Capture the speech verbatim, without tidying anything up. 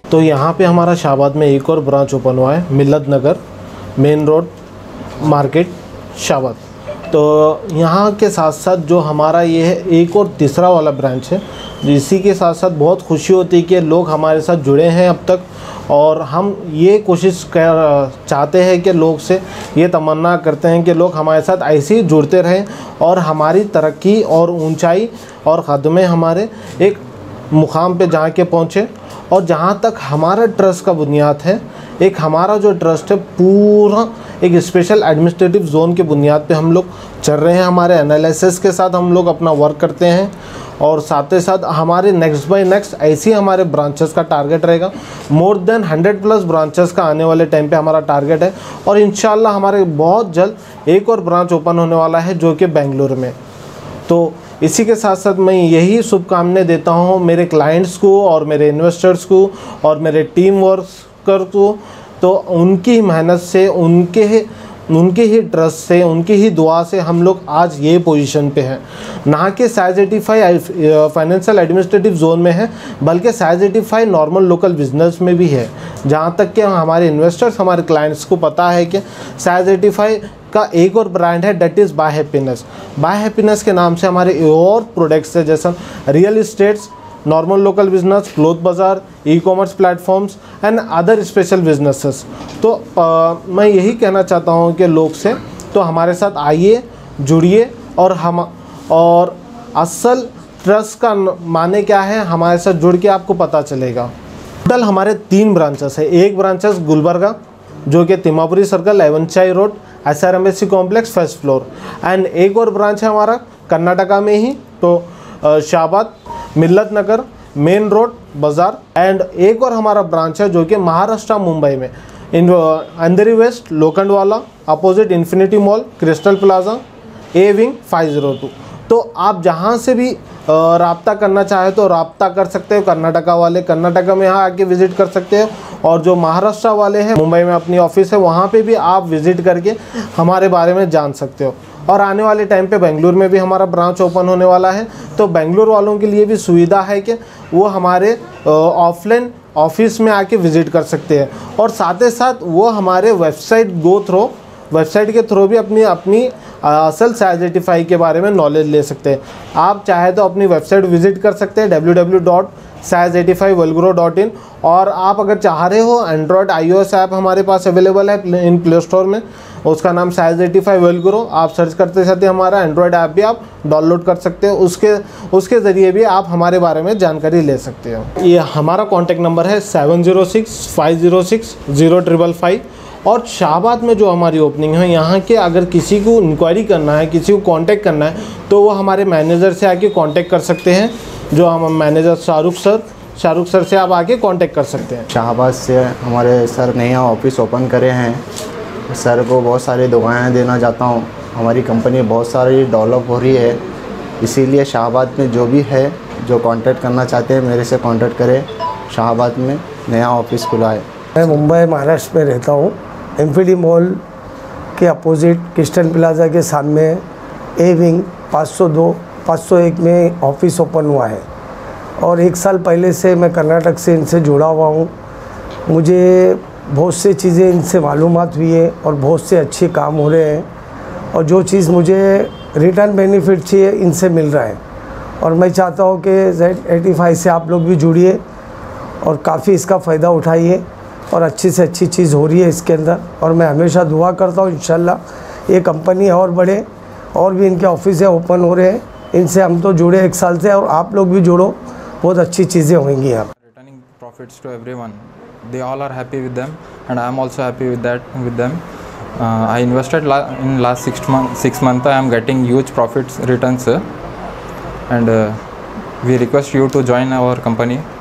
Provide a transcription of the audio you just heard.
तो यहाँ पे हमारा शाहबाद में एक और ब्रांच ओपन हुआ है, Millat Nagar main road market Shahbad. तो यहाँ के साथ साथ जो हमारा ये है एक और तीसरा वाला ब्रांच है, इसी के साथ साथ बहुत खुशी होती है कि लोग हमारे साथ जुड़े हैं अब तक, और हम ये कोशिश कर चाहते हैं कि लोग से ये तमन्ना करते हैं कि लोग हमारे साथ ऐसे ही जुड़ते रहें और हमारी तरक्की और ऊंचाई और कदमें हमारे एक मुकाम पे जा के पहुँचे। और जहाँ तक हमारा ट्रस्ट का बुनियाद है, एक हमारा जो ट्रस्ट है पूरा एक स्पेशल एडमिनिस्ट्रेटिव जोन के बुनियाद पे हम लोग चल रहे हैं। हमारे एनालिसिस के साथ हम लोग अपना वर्क करते हैं, और साथ ही साथ हमारे नेक्स्ट बाय नेक्स्ट ऐसे ही हमारे ब्रांचेस का टारगेट रहेगा। More than hundred plus branches का आने वाले टाइम पे हमारा टारगेट है, और इंशाल्लाह हमारे बहुत जल्द एक और ब्रांच ओपन होने वाला है जो कि बेंगलुरु में। तो इसी के साथ साथ मैं यही शुभकामनाएं देता हूँ मेरे क्लाइंट्स को और मेरे इन्वेस्टर्स को और मेरे टीम वर्कर को। तो उनकी मेहनत से, उनके ही उनके ही ट्रस्ट से, उनकी ही दुआ से हम लोग आज ये पोजीशन पे हैं। ना कि size eighty five financial administrative zone में है, बल्कि size eighty five normal local business में भी है। जहाँ तक कि हमारे इन्वेस्टर्स, हमारे क्लाइंट्स को पता है कि साइज एटी फाइव का एक और ब्रांड है, that is buy happiness. Buy happiness के नाम से हमारे और प्रोडक्ट्स है, जैसा real estates, normal local business, cloth bazaar, e commerce platforms and other special businesses. तो आ, मैं यही कहना चाहता हूँ कि लोग से तो हमारे साथ आइए, जुड़िए, और हम और असल ट्रस्ट का माने क्या है हमारे साथ जुड़ के आपको पता चलेगा। टोटल हमारे तीन ब्रांचेस है। एक ब्रांचेस गुलबर्गा जो कि तिमापुरी सर्कल, एवनचाई road, S R M S C complex, first floor. And एक और ब्रांच है हमारा कर्नाटका में ही, तो शाहबाद मिल्लत नगर मेन रोड बाज़ार। एंड एक और हमारा ब्रांच है जो कि महाराष्ट्र मुंबई में, in Andheri west Lokhandwala opposite infinity mall, crystal plaza, A wing five zero two. तो आप जहाँ से भी राब्ता करना चाहे तो राब्ता कर सकते हो। कर्नाटका वाले कर्नाटका में यहाँ आके विज़िट कर सकते हो, और जो महाराष्ट्र वाले हैं मुंबई में अपनी ऑफिस है, वहाँ पे भी आप विज़िट करके हमारे बारे में जान सकते हो। और आने वाले टाइम पे बेंगलुरु में भी हमारा ब्रांच ओपन होने वाला है। तो बेंगलुरु वालों के लिए भी सुविधा है कि वो हमारे ऑफलाइन ऑफिस में आके विज़िट कर सकते हैं, और साथ ही साथ वो हमारे वेबसाइट गो थ्रो वेबसाइट के थ्रू भी अपनी अपनी असल साइज एटी फाइव के बारे में नॉलेज ले सकते हैं। आप चाहे तो अपनी वेबसाइट विज़िट कर सकते हैं W W W dot size eighty five Wellgrow dot in. और आप अगर चाह रहे हो, एंड्रॉयड आईओएस ऐप हमारे पास अवेलेबल है इन प्ले स्टोर में, उसका नाम साइज एटी फाइव वेलग्रो। आप सर्च करते साथ ही हमारा एंड्रॉयड ऐप भी आप डाउनलोड कर सकते हो, उसके उसके ज़रिए भी आप हमारे बारे में जानकारी ले सकते हो। ये हमारा कॉन्टैक्ट नंबर है seven zero six five zero six zero triple five. और शाहबाद में जो हमारी ओपनिंग है, यहाँ के अगर किसी को इंक्वायरी करना है, किसी को कांटेक्ट करना है, तो वो हमारे मैनेजर से आके कांटेक्ट कर सकते हैं। जो हम manager Shahrukh sir Shahrukh sir से आप आके कांटेक्ट कर सकते हैं। शाहबाद से हमारे सर नया ऑफिस ओपन करे हैं। सर को बहुत सारी दुआएं देना चाहता हूँ। हमारी कंपनी बहुत सारी डेवलप हो रही है, इसीलिए शाहबाद में जो भी है, जो कांटेक्ट करना चाहते हैं मेरे से कांटेक्ट करें। शाहबाद में नया ऑफिस खुला है। मैं मुंबई महाराष्ट्र में रहता हूँ। इन्फिनिटी मॉल के अपोजिट क्रिस्टल प्लाजा के सामने ए विंग पाँच सौ दो पाँच सौ एक में ऑफिस ओपन हुआ है, और एक साल पहले से मैं कर्नाटक से इनसे जुड़ा हुआ हूँ। मुझे बहुत सी चीज़ें इनसे मालूमात हुई है, और बहुत से अच्छे काम हो रहे हैं, और जो चीज़ मुझे रिटर्न बेनिफिट चाहिए इनसे मिल रहा है। और मैं चाहता हूँ कि जेड एटी फाइव से आप लोग भी जुड़िए और काफ़ी इसका फ़ायदा उठाइए, और अच्छी से अच्छी चीज़ हो रही है इसके अंदर। और मैं हमेशा दुआ करता हूँ इंशाल्लाह ये कंपनी और बढ़े, और भी इनके ऑफिस ओपन हो रहे हैं। इनसे हम तो जुड़े एक साल से, और आप लोग भी जुड़ो, बहुत अच्छी चीज़ें होंगी यहाँ। Returning profits to everyone, they all are happy with them, and I am also happy with that with them. Uh, I invested la in last six months. Six months I am getting huge profits returns, uh, and uh, we request you to join our company.